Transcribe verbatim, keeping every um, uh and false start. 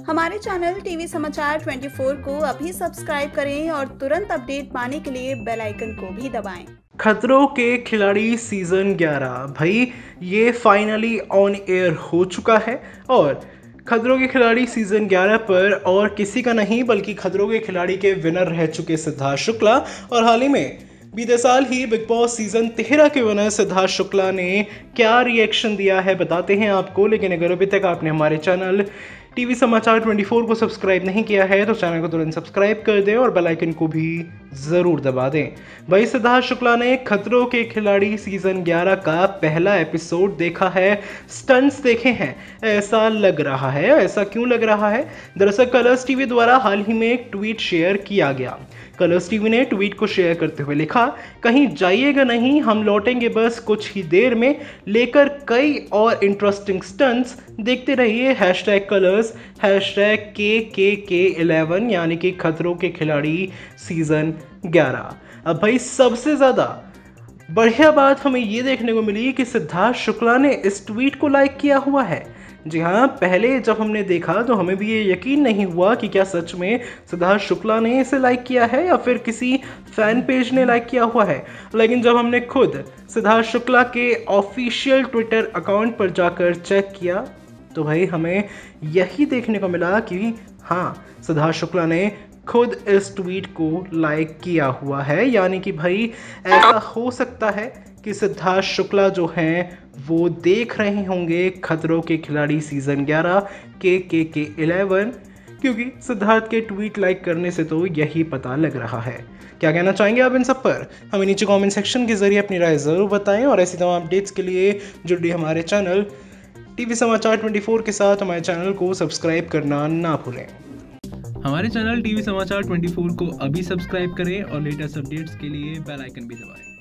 हमारे channel TV समाचार चौबीस को अभी सब्सक्राइब करें और तुरंत अपडेट पाने के लिए बेल आइकन को भी दबाएं। खतरों के खिलाड़ी सीजन ग्यारह भाई ये फाइनली ऑन एयर हो चुका है और खतरों के खिलाड़ी सीजन ग्यारह पर और किसी का नहीं बल्कि खतरों के खिलाड़ी के विनर रह चुके सिद्धार्थ शुक्ला और हाल ही में बीते साल ही बिग बॉस सीजन तेरह के विनर सिद्धार्थ शुक्ला ने क्या रिएक्शन दिया है बताते हैं आपको। लेकिन अगर अभी तक आपने हमारे चैनल टीवी समाचार चौबीस को सब्सक्राइब नहीं किया है तो चैनल को तुरंत सब्सक्राइब कर दें और बेल आइकन को भी जरूर दबा दें। भाई सिद्धार्थ शुक्ला ने खतरों के खिलाड़ी सीजन ग्यारह का पहला एपिसोड देखा है, स्टंट्स देखे हैं। ऐसा लग रहा है, ऐसा क्यों लग रहा है? दरअसल कलर्स टीवी द्वारा हाल ही में एक ट्वीट शेयर किया गया। कलर्स टीवी ने ट्वीट को शेयर करते हुए लिखा, कहीं जाइएगा नहीं, हम लौटेंगे बस कुछ ही देर में लेकर कई और इंटरेस्टिंग स्टंट्स। देखते रहिए हैशटैग कलर्स हैशटैग के के के इलेवन यानी कि खतरों के खिलाड़ी सीजन ग्यारह। अब भाई सबसे ज़्यादा बढ़िया बात हमें ये देखने को मिली कि सिद्धार्थ शुक्ला ने इस ट्वीट को लाइक किया हुआ है। जी हाँ, पहले जब हमने देखा तो हमें भी ये यकीन नहीं हुआ कि क्या सच में सिद्धार्थ शुक्ला ने इसे लाइक किया है या फिर किसी फैन पेज ने लाइक किया हुआ है। लेकिन जब हमने खुद सिद्धार्थ शुक्ला के ऑफिशियल ट्विटर अकाउंट पर जाकर चेक किया तो भाई हमें यही देखने को मिला कि हाँ, सिद्धार्थ शुक्ला ने खुद इस ट्वीट को लाइक किया हुआ है। यानी कि भाई ऐसा हो सकता है कि सिद्धार्थ शुक्ला जो हैं वो देख रहे होंगे खतरों के खिलाड़ी सीजन ग्यारह के के के इलेवन, क्योंकि सिद्धार्थ के ट्वीट लाइक करने से तो यही पता लग रहा है। क्या कहना चाहेंगे आप इन सब पर? हमें नीचे कमेंट सेक्शन के जरिए अपनी राय ज़रूर बताएं और ऐसी तमाम अपडेट्स के लिए जुड़िए हमारे चैनल टीवी समाचार चौबीस के साथ। हमारे चैनल को सब्सक्राइब करना ना भूलें। हमारे चैनल टीवी समाचार चौबीस को अभी सब्सक्राइब करें और लेटेस्ट अपडेट्स के लिए बेल आइकन भी दबाएं।